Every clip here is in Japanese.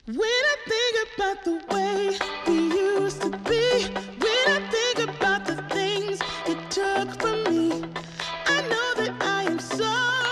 When I think about the way we used to be, when I think about the things you took from me, I know that I am so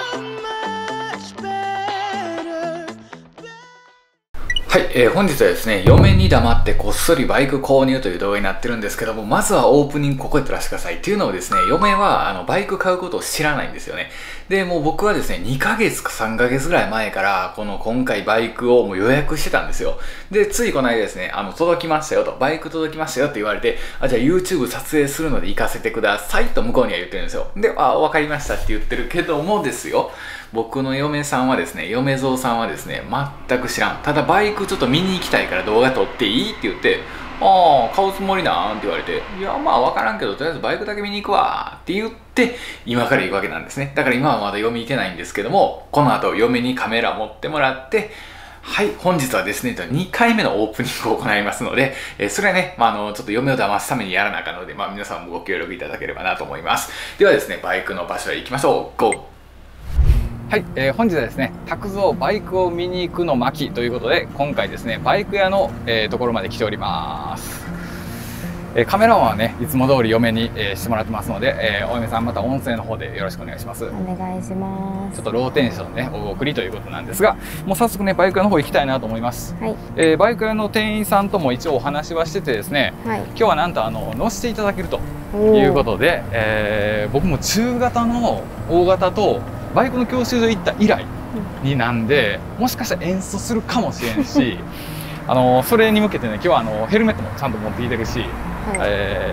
much better. はい、本日はですね、嫁に黙ってこっそりバイク購入という動画になってるんですけども、まずはオープニングここで撮らせてください。っていうのをですね、嫁はバイク買うことを知らないんですよね。で、もう僕はですね、2ヶ月か3ヶ月ぐらい前から、今回バイクをもう予約してたんですよ。で、ついこの間ですね、届きましたよと、バイク届きましたよって言われて、じゃあ YouTube 撮影するので行かせてくださいと向こうには言ってるんですよ。で、わかりましたって言ってるけどもですよ、僕の嫁さんはですね、嫁蔵さんはですね、全く知らん。ただバイクちょっと見に行きたいから動画撮っていいって言って、買うつもりなんって言われて、いや、まあわからんけど、とりあえずバイクだけ見に行くわって言って、今から行くわけなんですね。だから今はまだ嫁行けないんですけども、この後嫁にカメラ持ってもらって、はい、本日はですね、2回目のオープニングを行いますので、それはね、ちょっと嫁を騙すためにやらなあかんので、皆さんもご協力いただければなと思います。ではですね、バイクの場所へ行きましょう。GO！はい、本日はですね、拓蔵バイクを見に行くの巻ということで、今回ですね、バイク屋の、ところまで来ております。カメラマンはね、いつも通り嫁に、してもらってますので、お嫁さんまた音声の方でよろしくお願いします。 お願いします。 ちょっとローテンションね、お送りということなんですが、もう早速ね、バイク屋の方行きたいなと思います。 はい。 バイク屋の店員さんとも一応お話はしててですね、 はい、 今日はなんと乗せていただけるということで、僕も中型の大型とバイクの教習所行った以来になんで、もしかしたら演奏するかもしれんしそれに向けてね、今日はヘルメットもちゃんと持ってきてるし、はい、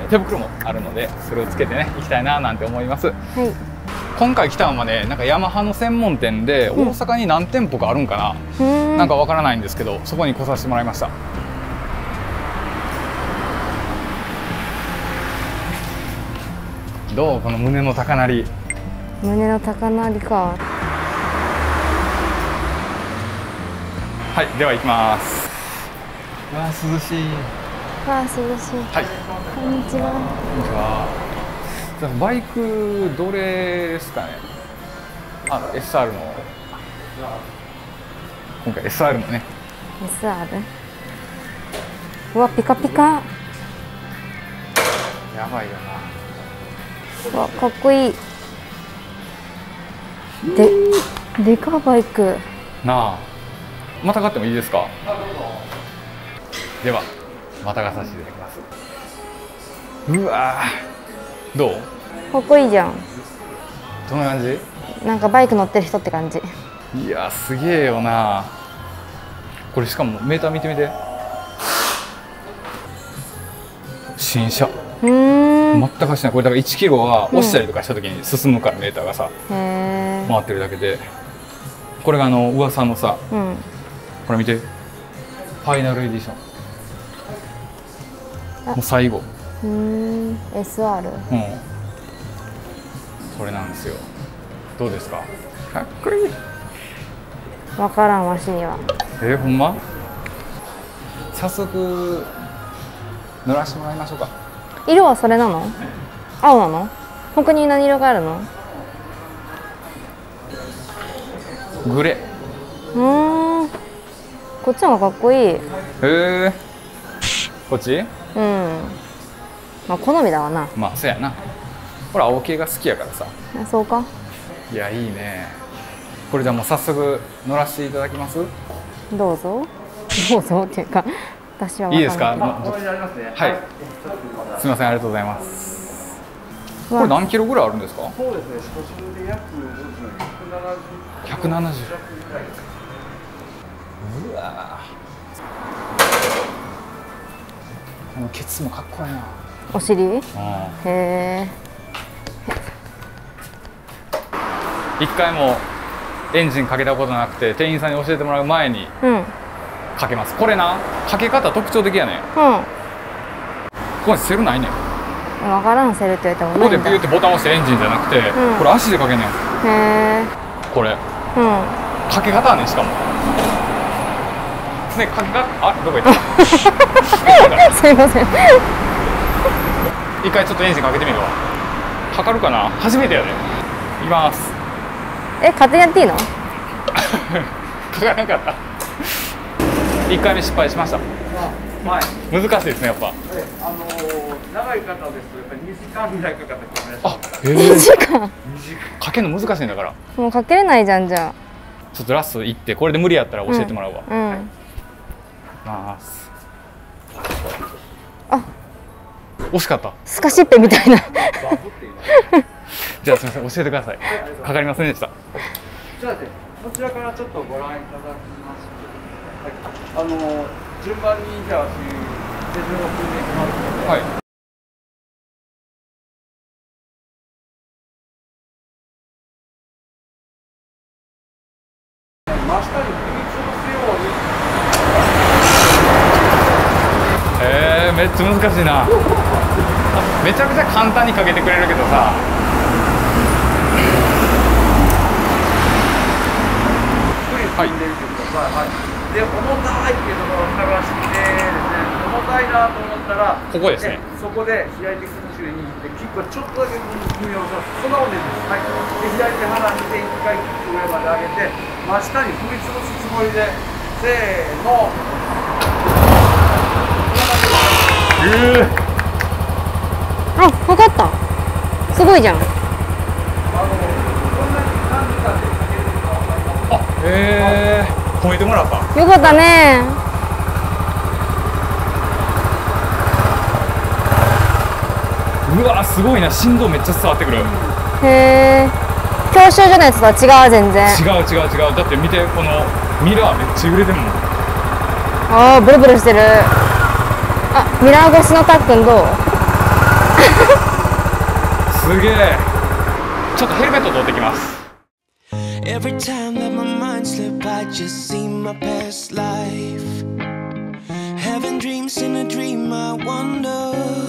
手袋もあるので、それをつけてね行きたいななんて思います。はい、今回来たのはね、なんかヤマハの専門店で、大阪に何店舗かあるんかな、なんかわからないんですけど、そこに来させてもらいました。どう、この胸の高鳴り。 胸の高鳴りか。 はい、では行きます。わあ、涼しい。 わあ、涼しい。 はい。 こんにちは。 こんにちは。バイクどれですかね。SR の。今回 SR のね。 SR。うわ、ピカピカ。 やばいよな。わ、かっこいい。でかバイク。 なあ。また買ってもいいですか。ではまたがさせていただきます。うわー、どう？ かっこいいじゃん。 どんな感じ？ なんかバイク乗ってる人って感じ。 いや、すげえよな。これしかもメーター見てみて。新車。全く走ってない。これだから1キロは押したりとかした時に進むから、メーターがさ回ってるだけで。これが噂のさ、これ見て、ファイナルエディション、もう最後。 SR。 これなんですよ。どうですか。かっこいい。 わからん、わしには。 ほんま。早速乗らせてもらいましょうか。 色はそれなの？青なの？他に何色があるの？ グレー。こっちの方がかっこいい。へえ。こっち？ まあ好みだわな。 まあそうやな。ほら青系が好きやからさ。 そうか。いや、いいね。これじゃあもう早速乗らせていただきます。 どうぞ。どうぞっていうか、私は。 いいですか。はい。すみません、ありがとうございます。これ何キロぐらいあるんですか。 そうですね。初心で約 170。うわ。このケツもかっこいいな。 お尻？へえ。 一回もエンジンかけたことなくて、店員さんに教えてもらう前にかけます。これな、かけ方特徴的やね。ここにセルないねん。 わからん、セルって言ってもないんだ。 ここでピューってボタン押してエンジンじゃなくて、これ足でかけんねん。 へえ。 これ。かけ方はね、しかも。ね、かけ方、どこ行った。 すいません。 一回ちょっとエンジンかけてみるわ。測るかな。初めてやで。いきます。 勝手にやっていいの？ かからなかった。 1回目失敗しました。 はい。 難しいですねやっぱ。 長い方ですとやっぱり2時間ぐらいかかってくる。 あ、へ 2 え。 時間かけるの難しいんだから。 もうかけれないじゃん。じゃちょっとラスト行ってこれで無理やったら教えてもらうわ。 あ。うん。 ます。 あ、 惜しかった。 スカシッペみたいな。 じゃあすみません教えてください。かかりませんでした。 じゃあですね、こちらからちょっとご覧いただきまして、はい、順番にじゃあ手順を踏んでいきますので、 はい。 真下に踏み潰すように。 めっちゃ難しいな。めちゃくちゃ簡単にかけてくれるけどさ。 踏んでみてください。はい。で、重たいっていうところを探してですね、重たいなと思ったら、 ここですね。 そこで左手後ろに握って、キックをちょっとだけ踏み下ろす。そんなもんでいいです。はい。で、左手離して一回キック上まで上げて、真下に踏み潰すつもりで、せーの。 あ、わかった。すごいじゃん。 こんなに短時間でかけれるかわかりますか？ へえ。褒めてもらった。 よかったね。 うわすごいな、振動めっちゃ伝わってくる。 へえ。教習所のやつとは違う、全然。 違う。だって見て、このミラーめっちゃ揺れてるもん。 ああ、ブルブルしてる。あ、ミラー越しのたっくんどう？ すげえ。ちょっとヘルメット取ってきます。 Every time that my mind slip, I just see my past life. Having dreams in a dream, I wonder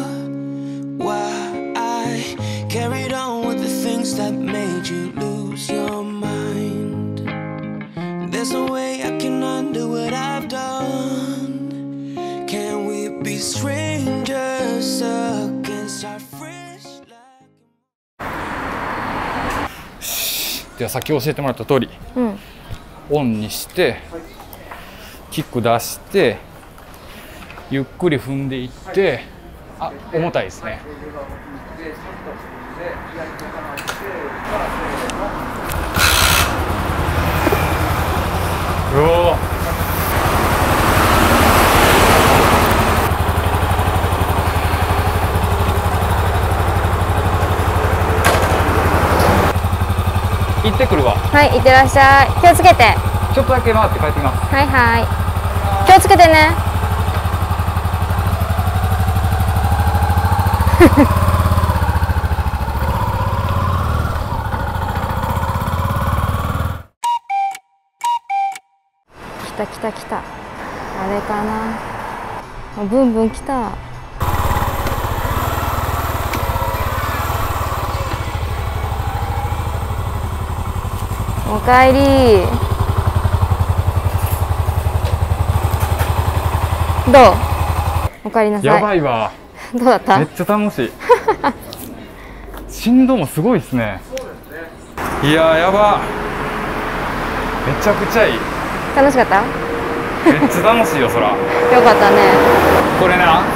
why I carried on with the things that made you lose your mind. There's no way I can undo what I've done. Can we be strangers again? Start fresh like... じゃあさっき教えてもらった通り、 うん。 オンにしてキック出してゆっくり踏んでいって、あ、重たいですね。うおー。行ってくるわ。 はい、いってらっしゃい。気をつけて。 ちょっとだけ回って帰ってきます。 はいはい。気をつけてね。来た。あれかな。ブンブン来た。おかえり。どう？おかえりなさい。 やばいわ。 どうだった？ めっちゃ楽しい。振動もすごいですね。いやーやば。めちゃくちゃいい。 楽しかった？ めっちゃ楽しいよそら。 よかったね。 これな。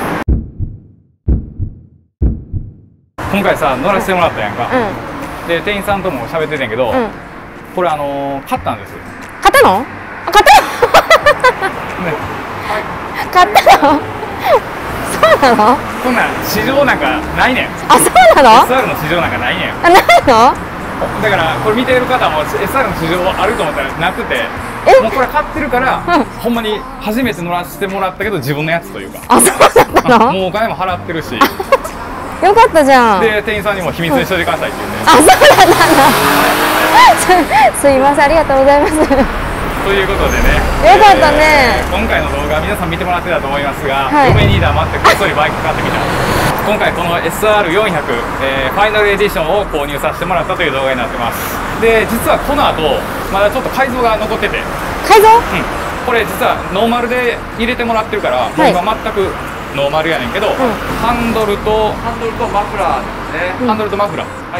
今回さ乗らせてもらったやんか。 うん。 で店員さんとも喋ってたんやけど、 うん。 これ買ったんですよ。 買ったの？あ、買ったの？ ね、 買ったの？そうなの？ こんなん市場なんかないねん。 あ、そうなの？ SR の市場なんかないねん。 あ、ないの？ だからこれ見てる方も SR の市場あると思ったらなくて、もうこれ買ってるから、ほんまに初めて乗らせてもらったけど自分のやつというか。 あ、そうだったの？ もうお金も払ってるし。 よかったじゃん。 で店員さんにも秘密にしといてくださいって言って。 あ、そうだったんだ。すいません、ありがとうございます。 ということでね。 よかったね。 今回の動画皆さん見てもらってたと思いますが、 はい、 嫁に黙ってこっそりバイク買ってみた。今回この SR400、ファイナルエディションを購入させてもらったという動画になってます。で実はこの後まだちょっと改造が残ってて。 改造？うん。 これ実はノーマルで入れてもらってるから、もう今全くノーマルやねんけど、ハンドルとマフラーですね。ハンドルとマフラー。はい。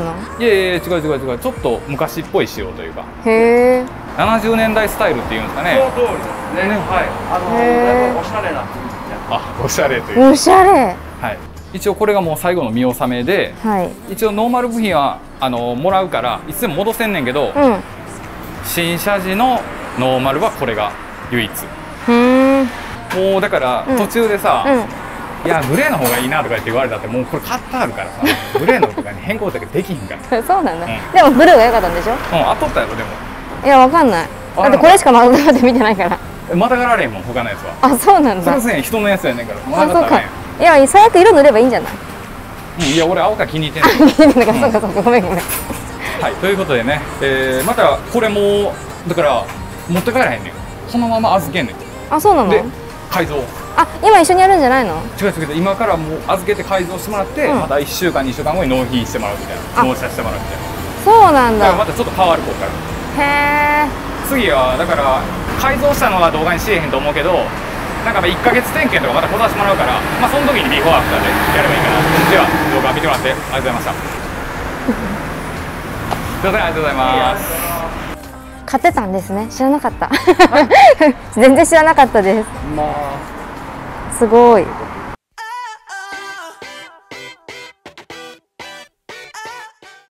ヤンキーすんの？ いやいや違う。ちょっと昔っぽい仕様というか。 へえ。 70年代スタイルっていうんですかね。 その通りですね。はい。 へーやっぱおしゃれな雰囲気や。 あ、おしゃれという。 おしゃれ。 はい。一応これがもう最後の見納めで、 はい。 一応ノーマル部品はもらうからいつでも戻せんねんけど、 うん。 新車時のノーマルはこれが唯一。もうだから途中でさ、いやグレーの方がいいなとか言って言われたってもうこれ買ってあるからさ、グレーのとかに変更だけできひんから。 そうなんだ。でもブルーが良かったんでしょ。 あとったやろでも。 いやわかんない。だってこれしかまだ見てないから。 またがられんもん他のやつは。 あ、そうなんだ。 それ人のやつやねんから。 あ、そうか。いや最悪色塗ればいいんじゃない。 いや俺青が気に入ってんの。 気に入ってんのか。そうかそうか、ごめんごめん。 はい、ということでね、またこれもだから持って帰らへんねん。そのまま預けんねん。 あ、そうなの。 で改造。 あ、今一緒にやるんじゃないの。 違う今からもう預けて改造してもらって、また1週間2週間後に納品してもらうみたいな、納車してもらうみたいな。 そうなんだ。 だからまたちょっと変わるここから。 へえ。 次はだから改造したのは動画にしえへんと思うけど、なんか1ヶ月点検とかまた来させてもらうから、まあその時にビフォーアフターでやればいいかな。では動画見てもらってありがとうございました。すいません、ありがとうございます。 買ってたんですね。知らなかった。全然知らなかったです。 まあすごい。